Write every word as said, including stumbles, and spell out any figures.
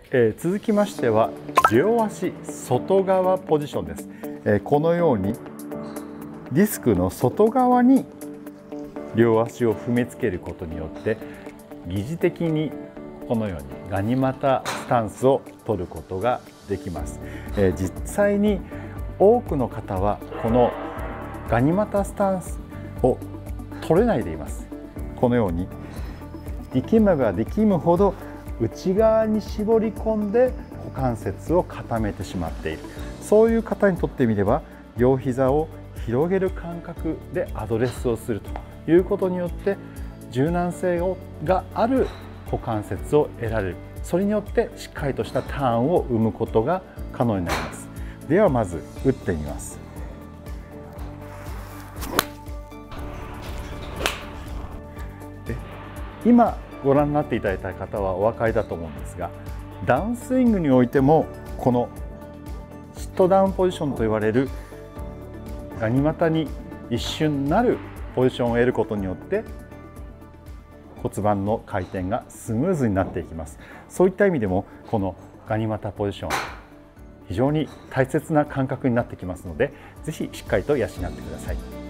えー、続きましては両足外側ポジションです。えー、このようにディスクの外側に両足を踏みつけることによって疑似的にこのようにガニ股スタンスを取ることができます。えー、実際に多くの方はこのガニ股スタンスを取れないでいます。このように力むが力むほど内側に絞り込んで股関節を固めてしまっている、そういう方にとってみれば両膝を広げる感覚でアドレスをするということによって柔軟性がある股関節を得られる、それによってしっかりとしたターンを生むことが可能になります。ではまず打ってみます。今ご覧になっていただいた方はお分かりだと思うんですが、ダウンスイングにおいてもこのシットダウンポジションと言われるガニ股に一瞬なるポジションを得ることによって骨盤の回転がスムーズになっていきます。そういった意味でもこのガニ股ポジション非常に大切な感覚になってきますので、ぜひしっかりと養ってください。